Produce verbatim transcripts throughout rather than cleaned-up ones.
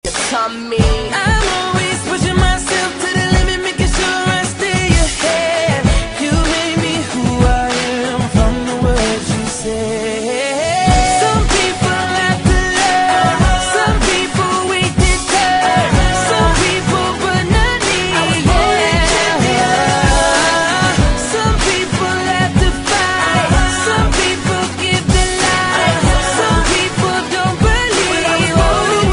your tummy. I'm always pushing myself to the limit, making sure I stay ahead. You made me who I am from the words you said. Some people have to love, some people wait to turn, some people but not me. Yeah. Some people have to fight, some people give the lie, some people don't believe. Oh,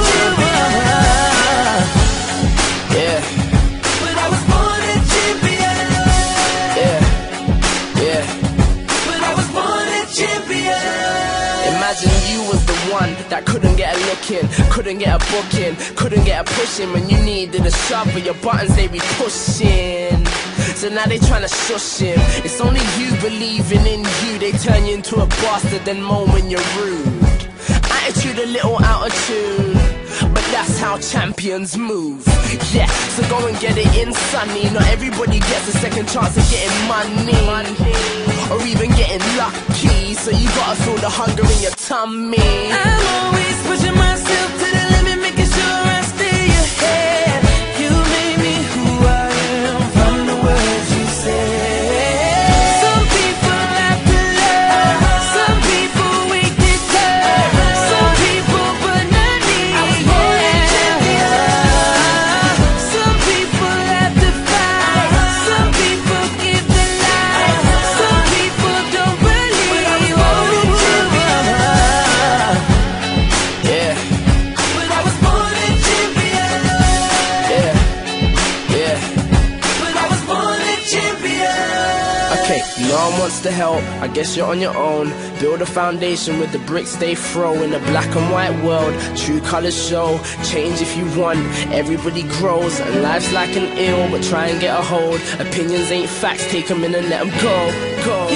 Yeah, but I was born a champion. yeah, yeah. But I was born a champion. Imagine you was the one that couldn't get a look in, couldn't get a book in, couldn't get a push in when you needed a shove, but your buttons they be pushing. So now they tryna shush him. It's only you believing in you. They turn you into a bastard, then moan when you're rude. Attitude a little out of tune, but that's how champions move. Yeah, so go and get it in, sonny. Not everybody gets a second chance of getting money, or even getting lucky. So you gotta feel the hunger in your tummy. I'm always pushing myself to the limit, making sure I stay ahead. You made me who I am from the words you said. Some people have to love, some people wait to turn, some people but not me. Yeah. Some people have to fight, some people give the lie, some people don't believe. Yeah, But I was born a champion. yeah, yeah. But I was born a champion. Okay, no one wants to help, I guess you're on your own. Build a foundation with the bricks they throw. In a black and white world, true colors show. Change if you want, everybody grows. And life's like an ill, but try and get a hold. Opinions ain't facts, take them in and let them go, go.